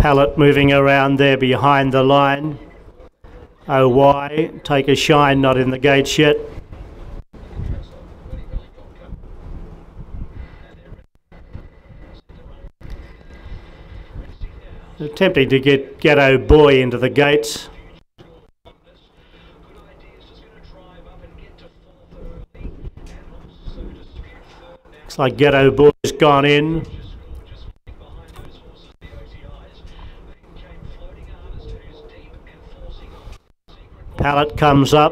Pallet moving around there behind the line. OY, Take a Shine, not in the gates yet. Attempting to get Ghetto Boy into the gates. Looks like Ghetto Boy's gone in. Pallet comes up.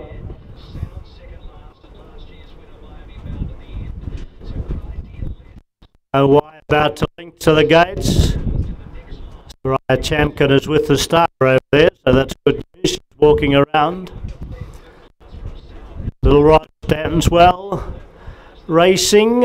OY about to link to the gates. Soraya Chamkin is with the star over there, so that's good news. She's walking around. Little Rod stands well. Racing.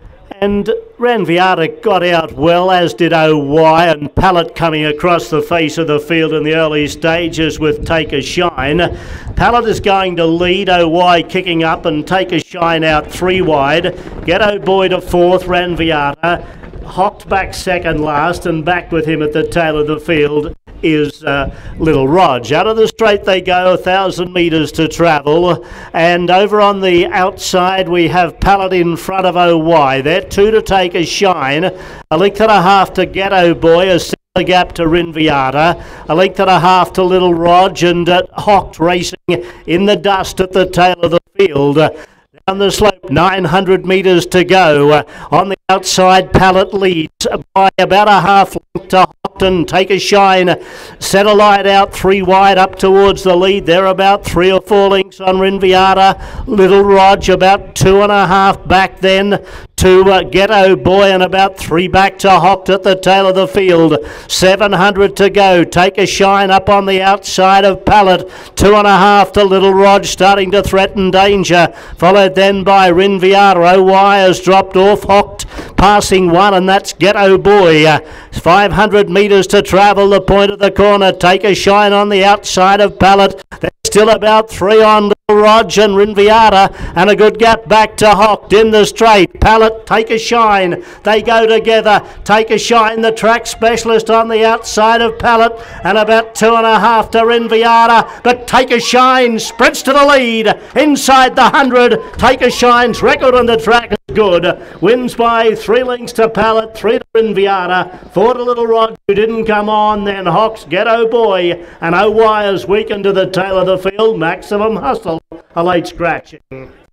And Ranviata got out well, as did OY, and Pallet coming across the face of the field in the early stages with Take a Shine. Pallet is going to lead, OY kicking up, and Take a Shine out 3 wide. Ghetto Boy to 4th, Ranviata. Hocked back second last, and back with him at the tail of the field is Little Rog. Out of the straight they go, 1,000 metres to travel, and over on the outside we have Pallet in front of OY. They're 2 to Take a Shine, a length and a half to Ghetto Boy, a similar gap to Ranviata, a length and a half to Little Rog, and Hocked racing in the dust at the tail of the field. Down the slope, 900 metres to go. On the outside, Pallet leads by about a half length to Hockton. Take a Shine. Satellite out 3 wide up towards the lead. They're about 3 or 4 lengths on Ranviata. Little Rog about 2.5 back then to Ghetto Boy, and about 3 back to Hocked at the tail of the field. 700 to go. Take a Shine up on the outside of Pallet. 2.5 to Little Rog, starting to threaten danger. Followed then by Ranviata. OY has dropped off. Hocked passing 1, and that's Ghetto Boy. 500 metres to travel, the point of the corner. Take a Shine on the outside of Pallet. There's still about 3 on Little Rog and Ranviata, and a good gap back to Hocked in the straight. Pallet, Take a Shine. They go together. Take a Shine, the track specialist, on the outside of Pallet, and about 2.5 to Ranviata. But Take a Shine sprints to the lead inside the 100. Take a Shine's record on the track is good. Wins by 3 lengths to Pallet, 3 to Ranviata, 4 to Little Rog, who didn't come on. Then Hock's Ghetto Boy, and OY is weakened to the tail of the field. Maximum Hustle, a late scratching.